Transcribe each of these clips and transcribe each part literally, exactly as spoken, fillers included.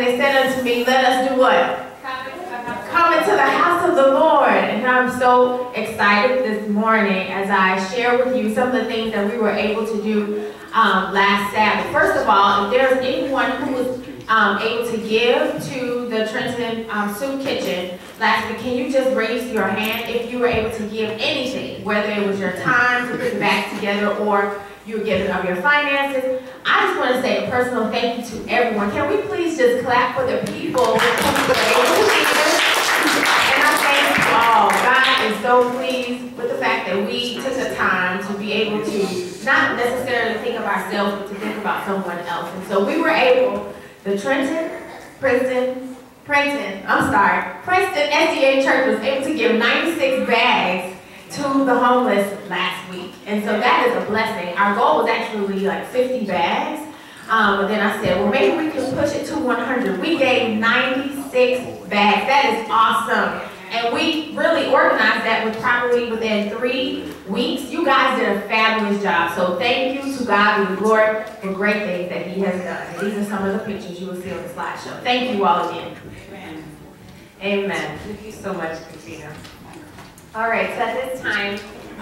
they said unto me, let us do what? Come into the house of the Lord. And I'm so excited this morning as I share with you some of the things that we were able to do um, last Sabbath. First of all, if there's anyone who was um, able to give to the Trenton um, Soup Kitchen last week, can you just raise your hand if you were able to give anything, whether it was your time to put it back together or you were giving of your finances. I just want to say a personal thank you to everyone. Can we please just clap for the people who were able to give? And I thank you all. God is so pleased with the fact that we took the time to be able to not necessarily think of ourselves, but to think about someone else. And so we were able, the Trenton, Princeton, Princeton, I'm sorry, Princeton S D A Church was able to give ninety-six bags to the homeless last week. And so that is a blessing. Our goal was actually like fifty bags. Um, but then I said, well, maybe we can push it to one hundred. We gave ninety-six bags. That is awesome. And we really organized that with probably within three weeks. You guys did a fabulous job. So thank you to God and the Lord for great things that He has done. And these are some of the pictures you will see on the slideshow. Thank you all again. Amen. Amen. Thank you so much, Christina. All right, so at this time,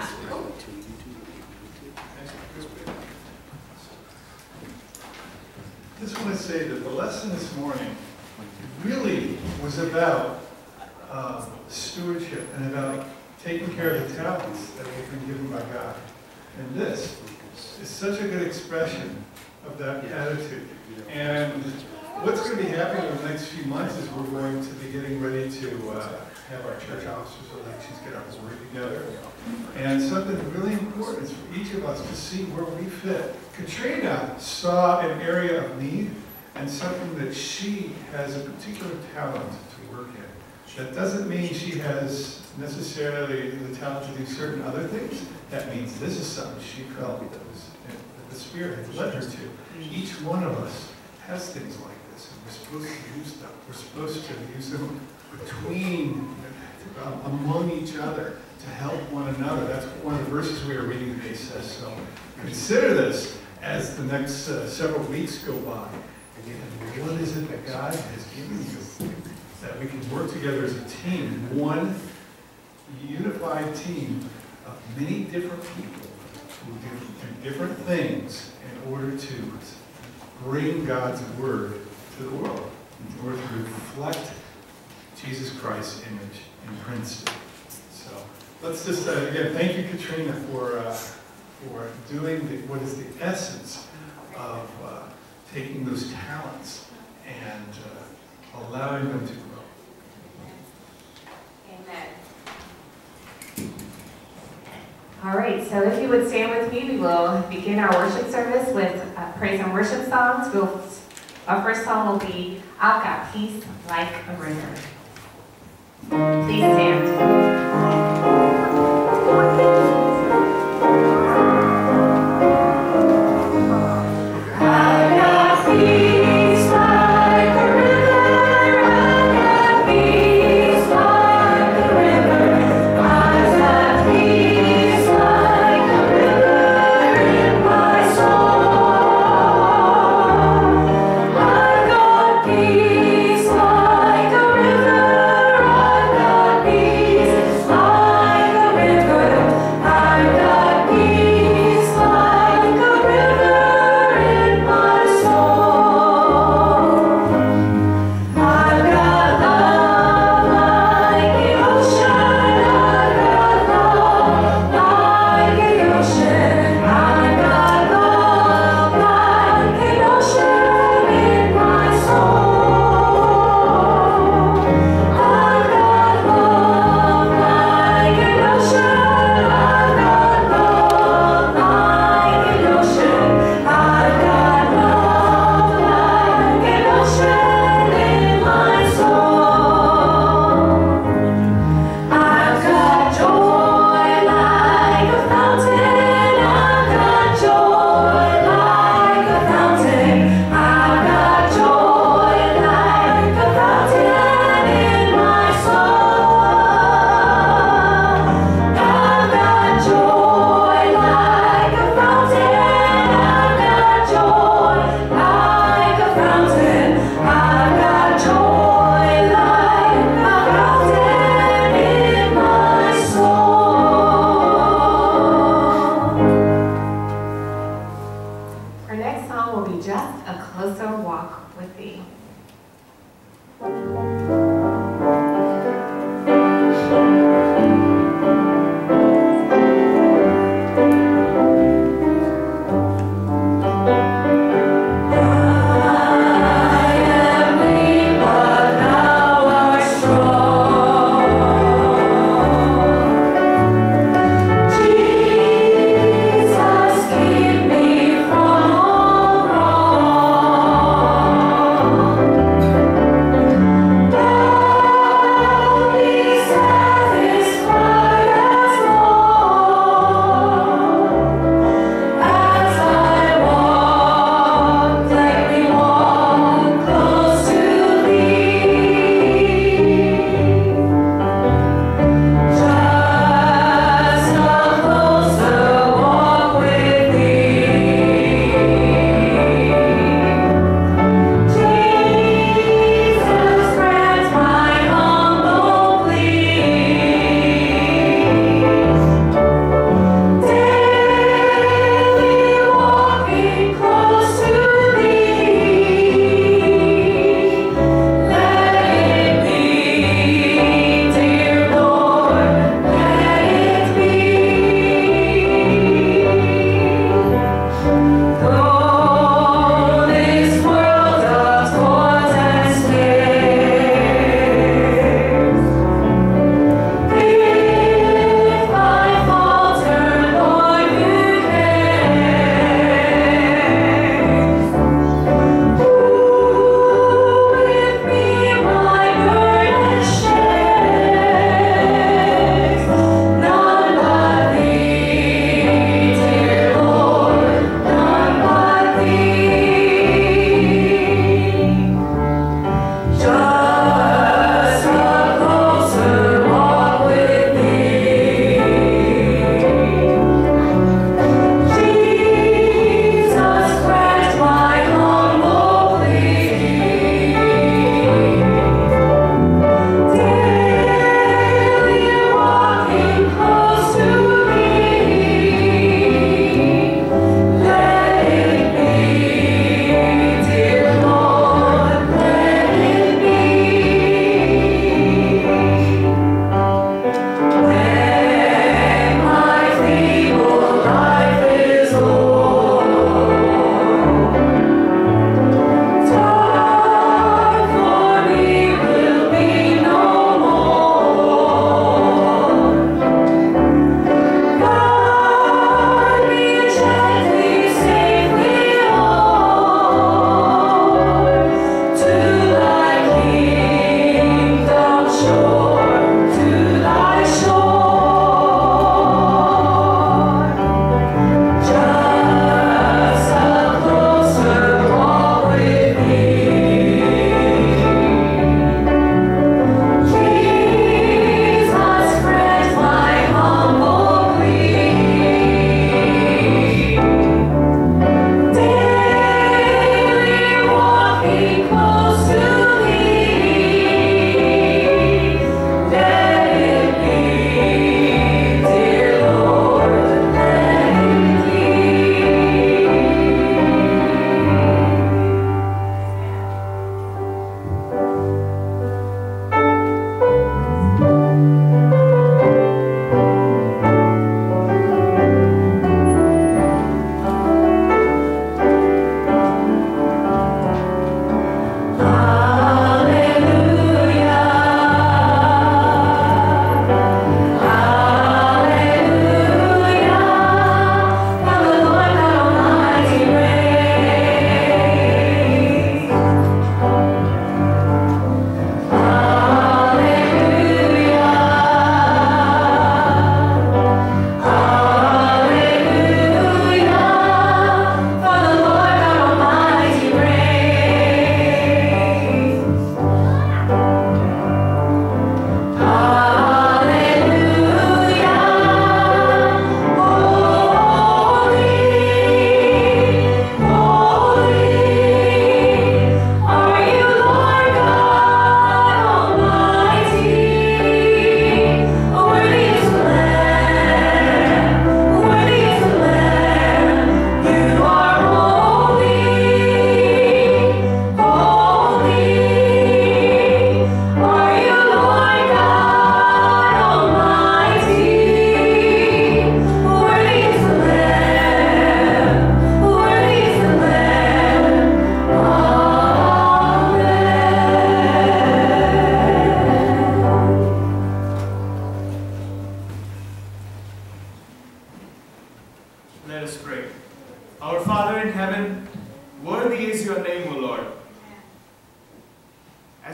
I just want to say that the lesson this morning really was about uh, stewardship and about taking care of the talents that we've been given by God. And this is such a good expression of that attitude. And what's going to be happening in the next few months is we're going to be getting ready to uh, have our church officers elections, get our board together. And something really important is for each of us to see where we fit. Katrina saw an area of need and something that she has a particular talent to work in. That doesn't mean she has necessarily the talent to do certain other things. That means this is something she felt that, was, that the Spirit had led her to. Each one of us has things like this, and we're supposed to use them. We're supposed to use them between, um, among each other, to help one another. That's what one of the verses we are reading today says. So consider this as the next uh, several weeks go by. And what is it that God has given you that we can work together as a team, one unified team of many different people who do different things in order to bring God's word to the world, in order to reflect Jesus Christ's image in Princeton. So let's just, uh, again, thank you, Katrina, for, uh, for doing the, what is the essence of uh, taking those talents and uh, allowing them to grow. Amen. All right, so if you would stand with me, we will begin our worship service with uh, praise and worship songs. We'll, our first song will be I've Got Peace Like a River. Please stand. Peace like a river, I've got peace like walk with thee. Oh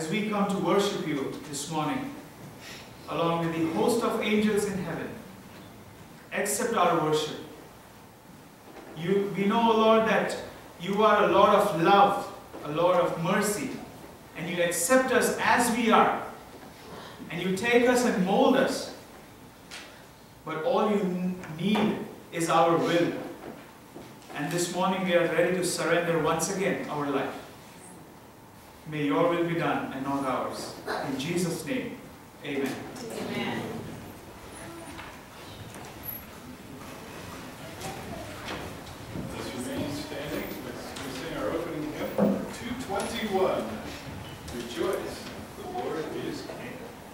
as we come to worship you this morning, along with the host of angels in heaven, accept our worship. You, we know, Lord, that you are a Lord of love, a Lord of mercy, and you accept us as we are, and you take us and mold us. But all you need is our will. And this morning we are ready to surrender once again our life. May your will be done and not ours. In Jesus' name, amen. Amen. Let's remain standing. Let's sing our opening hymn, two twenty-one. Rejoice, the Lord is King.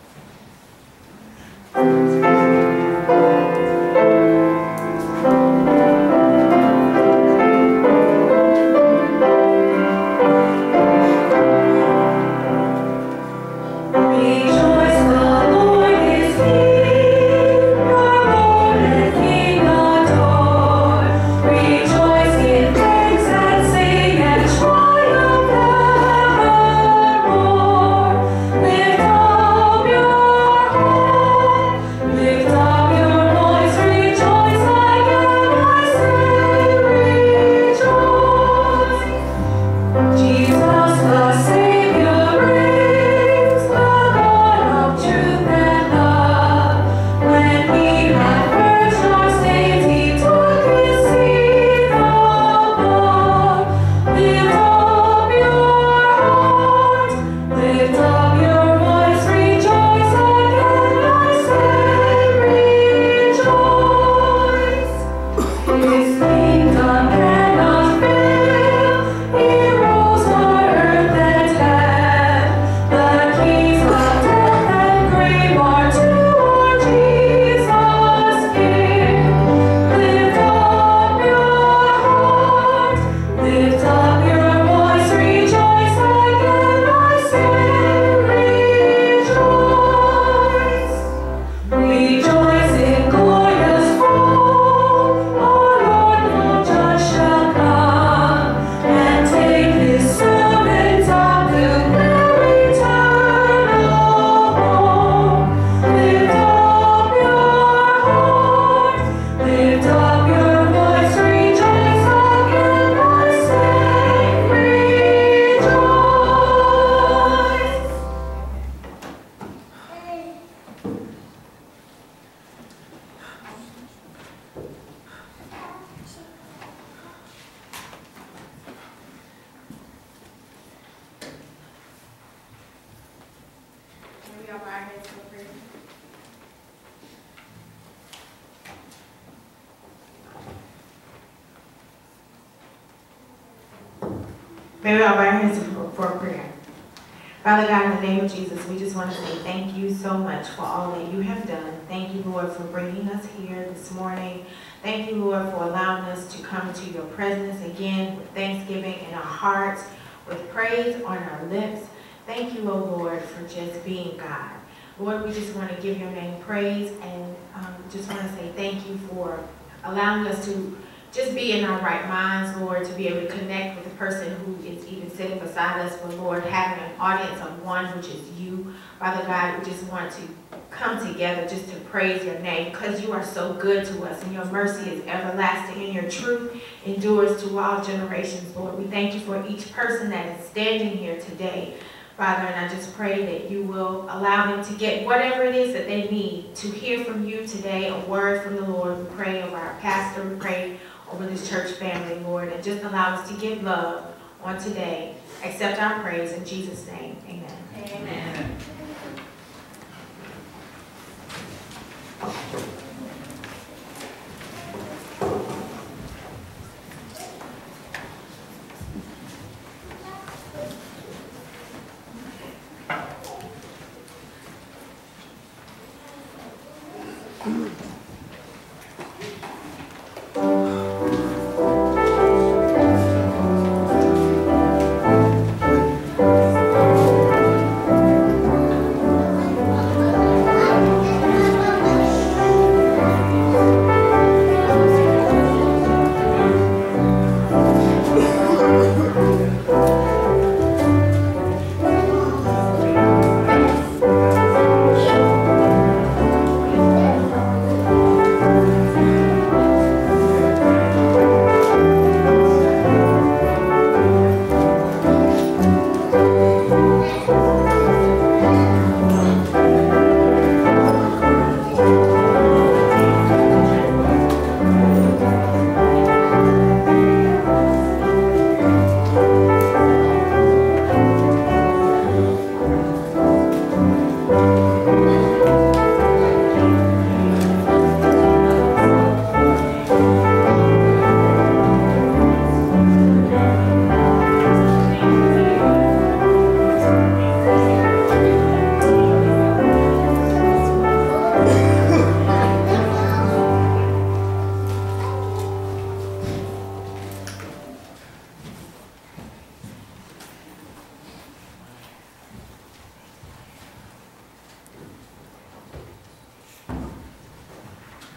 May we all bow our heads for, for a prayer. Father God, in the name of Jesus, we just want to say thank you so much for all that you have done. Thank you, Lord, for bringing us here this morning. Thank you, Lord, for allowing us to come to your presence again with thanksgiving in our hearts, with praise on our lips. Thank you, O Lord, for just being God. Lord, we just want to give your name praise and um, just want to say thank you for allowing us to just be in our right minds, Lord, to be able to connect with the person who is even sitting beside us, but Lord, having an audience of one, which is you. Father God, we just want to come together just to praise your name because you are so good to us and your mercy is everlasting and your truth endures to all generations, Lord. We thank you for each person that is standing here today, Father, and I just pray that you will allow them to get whatever it is that they need to hear from you today, a word from the Lord. We pray over our pastor, we pray over this church family, Lord, and just allow us to give love on today. Accept our praise in Jesus' name. Amen. Amen.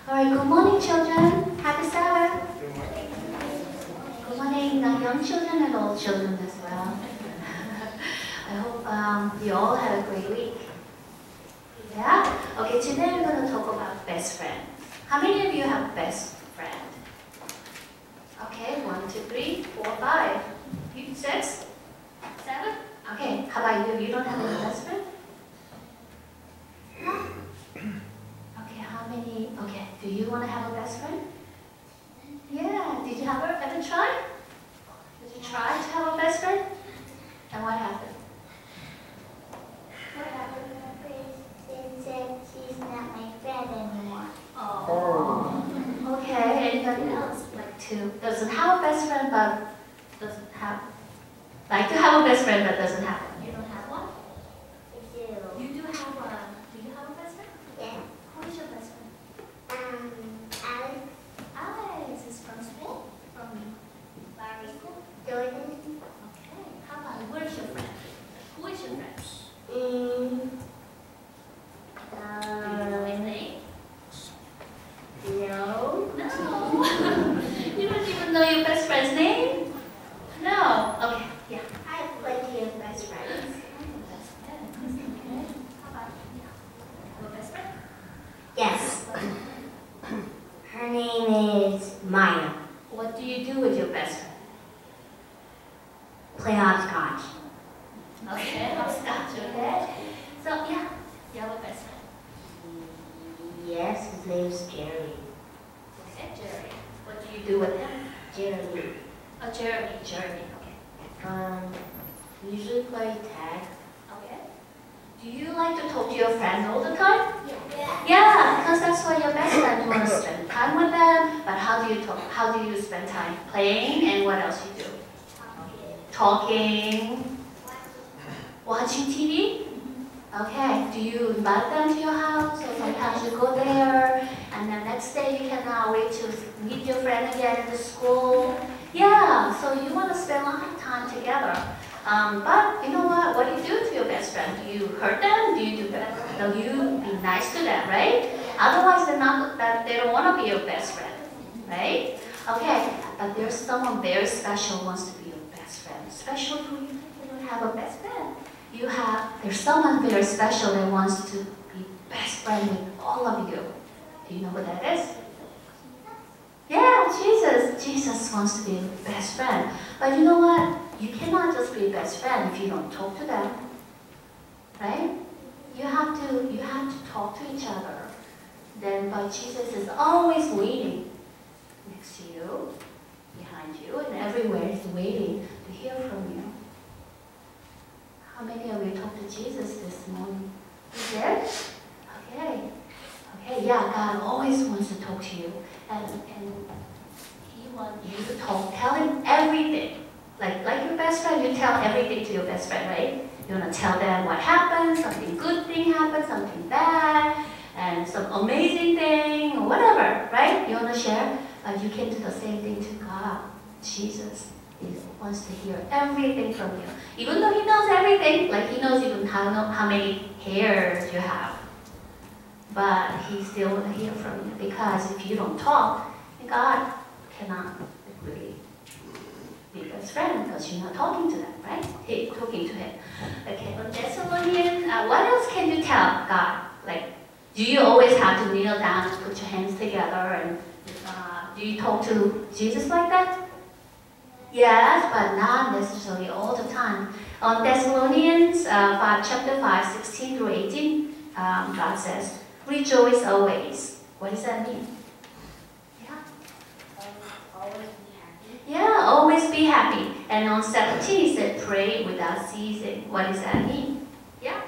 All right, good morning, children. Happy Sabbath. Good morning, uh, young children and old children as well. I hope um, you all had a great week. Yeah? Okay, today we're going to talk about best friends. How many of you have best friend? Okay, one, two, three, four, five. You, six? Seven? Okay, how about you? You don't have any best friend? No? Okay, how many? Okay, do you want to have a best friend? Yeah, did you have a, ever try? Did you try to have a best friend? And what happened? What happened? She said she's not my friend anymore. Oh. Okay, anybody else like to, doesn't have a best friend but doesn't have, like to have a best friend but doesn't have one? You don't have one? I do. You do have one. Do you have a best friend? Yeah. Who is your best friend? Um, Alex, Alex is from school? From Larry school? Jordan, Okay. How about, where's your friend? Who is your friend? mm, Do you know his name? no. No. You don't even know your best friend's name? No. Okay. Yeah. I have plenty of best friends. Best friend. Okay. How about you? Your best friend? Yes. Her name is Maya. What do you do with your best friend? Play hopscotch. Okay, hopscotch, okay? So, yeah, you have a best friend. Yes, his name's Jerry. Okay, Jerry. What do you do with him? Jeremy. Oh, Jeremy, Jeremy, okay. Um, we usually play tag. Okay. Do you like to talk to your friends all the time? Yeah. Yeah, because that's why your best friend. You want to spend time with them, but how do you talk? How do you spend time? Playing, and what else you do? Talking. Watching T V? Okay. Do you invite them to your house, or sometimes you go there, and the next day you cannot wait to meet your friend again in the school? Yeah, so you want to spend a lot of time together. Um, but you know what? What do you do to your best friend? Do you hurt them? Do you do that? Do you be nice to them, right? Otherwise, they're not. That they don't want to be your best friend, right? Okay, but there's someone very special who wants to be your best friend. Special who you you don't have a best friend. You have. There's someone very special that wants to be best friend with all of you. Do you know who that is? Yeah, Jesus. Jesus wants to be your best friend. But you know what? You cannot just be best friend if you don't talk to them, right? You have to, you have to talk to each other. Then, but Jesus is always waiting next to you, behind you, and everywhere He's waiting to hear from you. How many of you talked to Jesus this morning? You did? Okay. Okay, yeah, God always wants to talk to you. And, and He wants you to talk, tell Him everything. Like, like your best friend, you tell everything to your best friend, right? You want to tell them what happened, something good thing happened, something bad, and some amazing thing, or whatever, right? You want to share? But you can do the same thing to God. Jesus He wants to hear everything from you. Even though He knows everything, like He knows even how, how many hairs you have. But He still wants to hear from you, because if you don't talk, God cannot really be best friend, because you're not talking to them, right? Hey, talking to Him. Okay, on Thessalonians, uh, what else can you tell God? Like, do you always have to kneel down and put your hands together, and uh, do you talk to Jesus like that? Yes, but not necessarily all the time. On Thessalonians uh, five, chapter five, sixteen through eighteen, um, God says, rejoice always. What does that mean? Yeah. Always be happy. Yeah, always be happy. And on seventeen, He said, pray without ceasing. What does that mean? Yeah.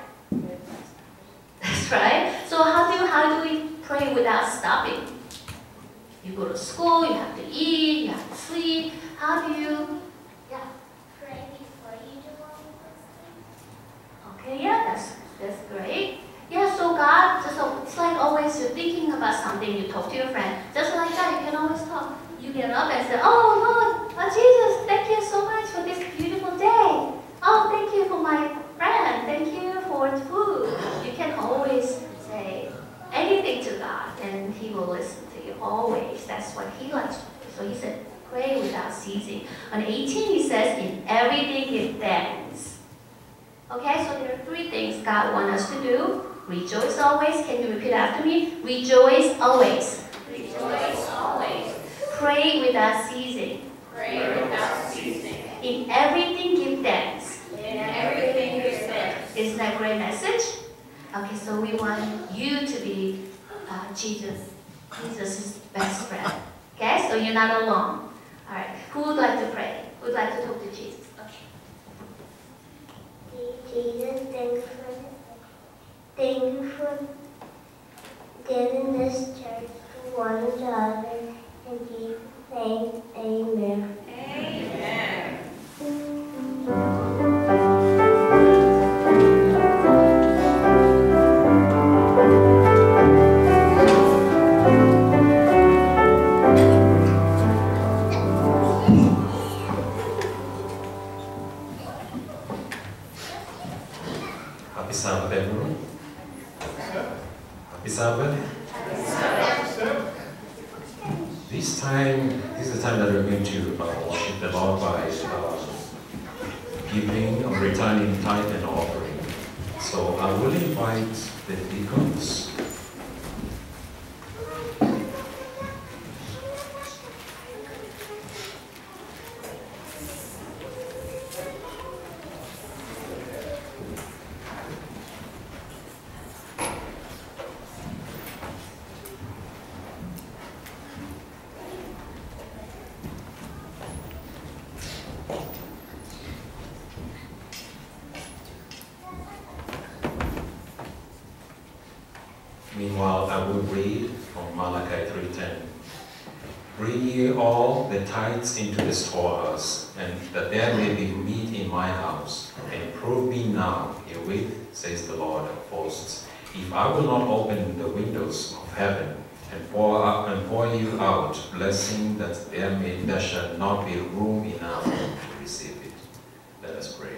That's right. So how do, how do we pray without stopping? You go to school, you have to eat, you have to sleep. How do you, yeah. Pray before you do all of those things. Okay, yeah, that's, that's great. Yeah, so God, so it's like always you're thinking about something, you talk to your friend. Just like that, you can always talk. You get up and say, oh Lord, oh Jesus, thank you so much for this beautiful day. Oh, thank you for my friend. Thank you for food. You can always say anything to God, and He will listen. listen to you always. That's what he likes to do. So he said, pray without ceasing. On eighteen, he says, in everything give thanks. Okay, so there are three things God wants us to do. Rejoice always. Can you repeat after me? Rejoice always. Rejoice always. Pray without ceasing. Pray without ceasing. In everything give thanks. In everything give thanks. Isn't that a great message? Okay, so we want you to be uh, Jesus, Jesus' best friend. Okay, so you're not alone. All right, who would like to pray? Who would like to talk to Jesus? Okay. Jesus, thank you for thank you for giving this church to one another. In Jesus' name, amen. Amen. Happy Sabbath, everyone. Happy Sabbath. This time, this is the time that we're going to uh, worship the Lord by uh, giving or returning tithe and offering. So I will invite the deacons. Meanwhile, I will read from Malachi three ten. Bring ye all the tithes into the storehouse, and that there may be meat in my house. And prove me now herewith, says the Lord of hosts, if I will not open the windows of heaven and pour out, and pour you out blessing, that there may there shall not be room enough to receive it. Let us pray.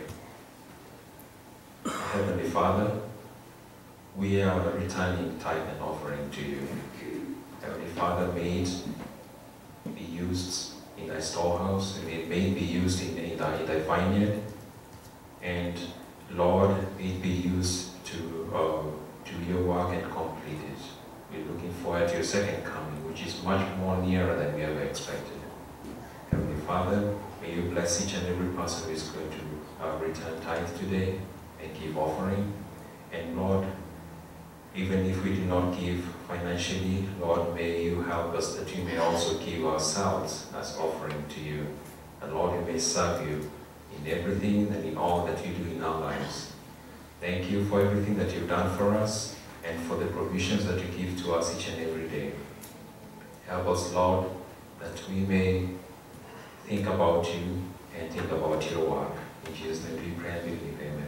Heavenly Father, we are returning tithe and offering to you. Heavenly Father, may it be used in thy storehouse, and it may be used in, in, thy, in thy vineyard, and Lord, may it be used to uh, do your work and complete it. We're looking forward to your second coming, which is much more nearer than we ever expected. Heavenly Father, may you bless each and every person who is going to uh, return tithe today and give offering. And Lord, even if we do not give financially, Lord, may you help us that we may also give ourselves as offering to you. And Lord, we may serve you in everything and in all that you do in our lives. Thank you for everything that you've done for us and for the provisions that you give to us each and every day. Help us, Lord, that we may think about you and think about your work. In Jesus' name we pray and believe. Amen.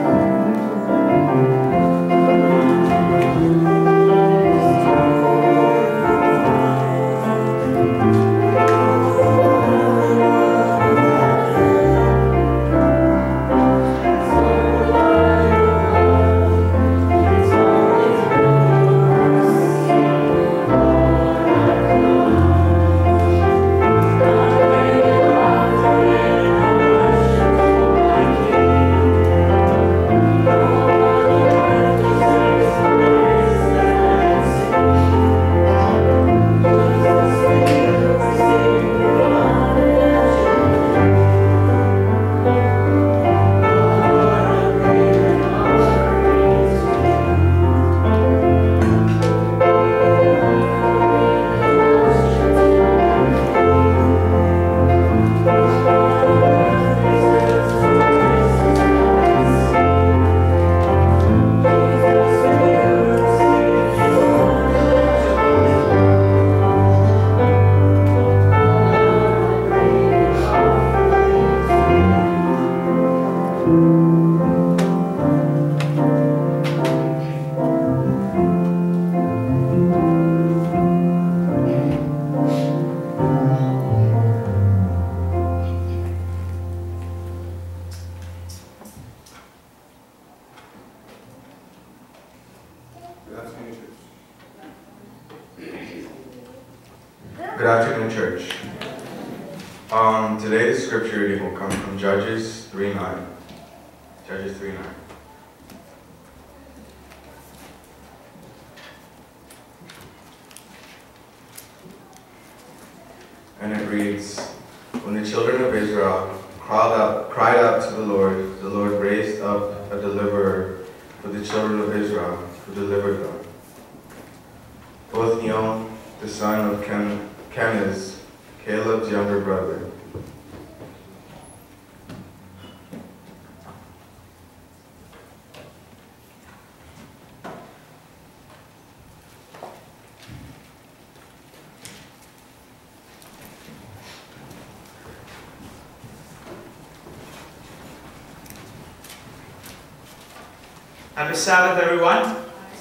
Thank you. Good afternoon, church. Um, today the scripture reading will come from Judges three nine. Judges three nine. And it reads, when the children of Israel cried out, cried out to the Lord, the Lord raised up a deliverer for the children of Israel, who delivered them. Othniel, the son of Ken, Kenaz, Caleb's younger brother. Happy Sabbath, everyone.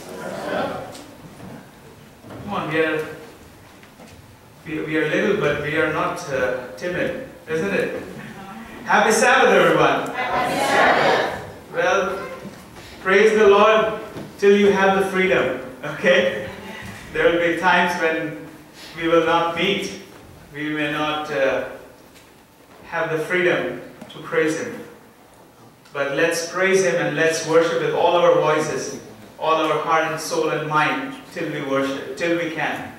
Come on, we are, we, we are little, but we are not uh, timid, isn't it? Happy Sabbath, everyone. Happy Sabbath. Well, praise the Lord till you have the freedom, okay? There will be times when we will not meet. We may not uh, have the freedom to praise Him. But let's praise Him and let's worship with all our voices, all our heart and soul and mind till we worship, till we can.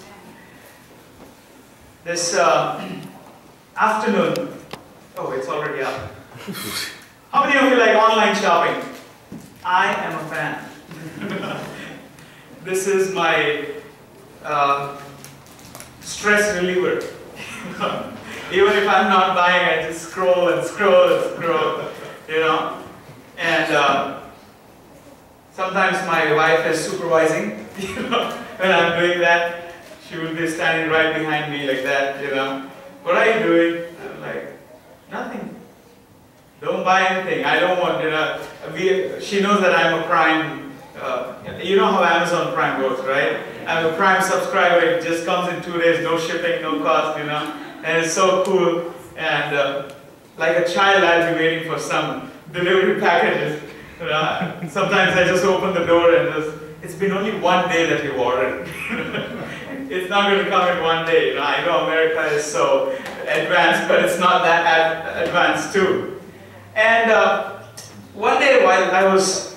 This uh, afternoon, oh, it's already up. How many of you like online shopping? I am a fan. This is my uh, stress reliever. Even if I'm not buying, I just scroll and scroll and scroll. You know, and uh, sometimes my wife is supervising, you know, when I'm doing that, she will be standing right behind me like that, you know. What are you doing? I'm like, nothing. Don't buy anything. I don't want, you know, we, she knows that I'm a Prime, uh, you know how Amazon Prime works, right? I'm a Prime subscriber, it just comes in two days, no shipping, no cost, you know, and it's so cool. And uh, like a child, I'll be waiting for some delivery packages. You know, sometimes I just open the door and just, it's been only one day that you ordered. It's not going to come in one day. You know, I know America is so advanced, but it's not that ad advanced too. And uh, one day while I was